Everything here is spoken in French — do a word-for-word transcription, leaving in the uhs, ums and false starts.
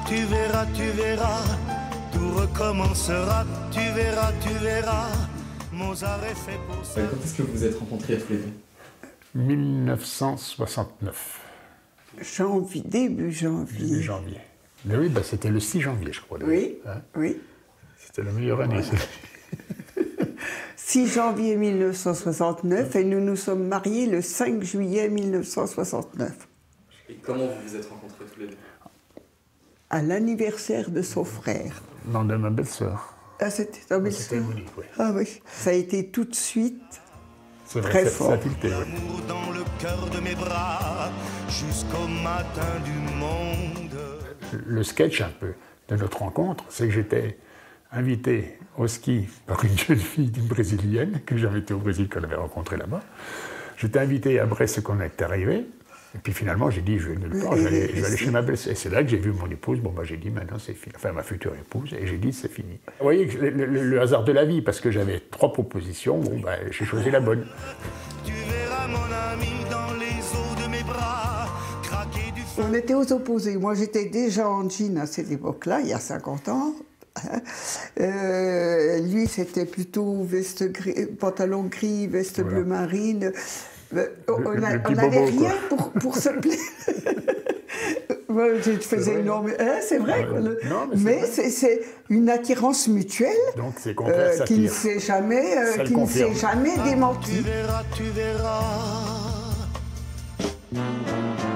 Tu verras, tu verras, tout recommencera. Tu verras, tu verras, Mozart est fait pour ça. Quand est-ce que vous vous êtes rencontrés tous les deux? mille neuf cent soixante-neuf. Janvier, début janvier. Début janvier. Mais oui, bah, c'était le six janvier, je crois. Oui, hein, oui. C'était la meilleure année. six janvier mille neuf cent soixante-neuf et nous nous sommes mariés le cinq juillet mille neuf cent soixante-neuf. Et comment vous vous êtes rencontrés tous les deux? À l'anniversaire de son frère. Non, de ma belle-sœur. Ah, c'était ta belle-sœur? C'était Monique, oui. Ah oui. Ça a été tout de suite C'est vrai, très ça, fort. ça a tilté, oui. L'amour dans le cœur de mes bras, jusqu'au matin du monde. Le sketch, un peu, de notre rencontre, c'est que j'étais invité au ski par une jeune fille d'une brésilienne, que j'avais été au Brésil, qu'on avait rencontrée là-bas. J'étais invité à Brest quand on est arrivé. Et puis finalement, j'ai dit, je vais nulle part, je vais aller, je vais aller chez ma belle-sœur. Et c'est là que j'ai vu mon épouse. Bon, bah, j'ai dit, maintenant, c'est fini. Enfin, ma future épouse. Et j'ai dit, c'est fini. Vous voyez, le, le, le hasard de la vie, parce que j'avais trois propositions. Bon, bah, j'ai choisi la bonne. Tu verras mon ami dans les eaux de mes bras, craquer du feu. On était aux opposés. Moi, j'étais déjà en jean à cette époque-là, il y a cinquante ans. Euh, lui, c'était plutôt veste gris, pantalon gris, veste Voilà. bleu marine. Euh, on Le- le n'avait petit bobo, rien pour, pour se plaire. Moi, je faisais vrai. une norme. Hein, c'est vrai. Ouais. quoi, le- Non, mais c'est mais vrai. c'est c'est une attirance mutuelle Donc, c'est contraire, euh, ça qui ne tire. s'est jamais, euh, Ça le qui ne s'est confirme. jamais Tu démentie. verras, tu verras.